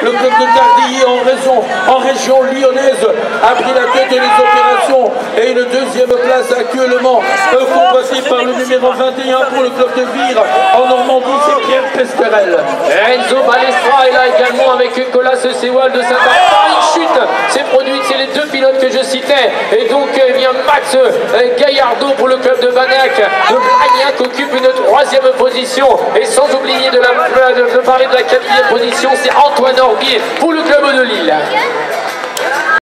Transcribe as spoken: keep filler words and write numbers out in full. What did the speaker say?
Le club de Tardilly en, raison, en région lyonnaise a pris la tête des opérations et une deuxième place actuellement euh, convoitée par le numéro vingt et un pour le club de Vire en Normandie, c'est Pierre Pesterel. Enzo Balestra est là également avec Nicolas Sewal de Saint-Martin. Une chute s'est produite, c'est les deux pilotes que je citais. Et donc, eh bien, Max euh, Gaillardeau pour le club de Banac. Le Blagnac occupe une troisième position. Et sans oublier de, la, de parler de la quatrième position, c'est Antoine Orbier pour le club de Lille.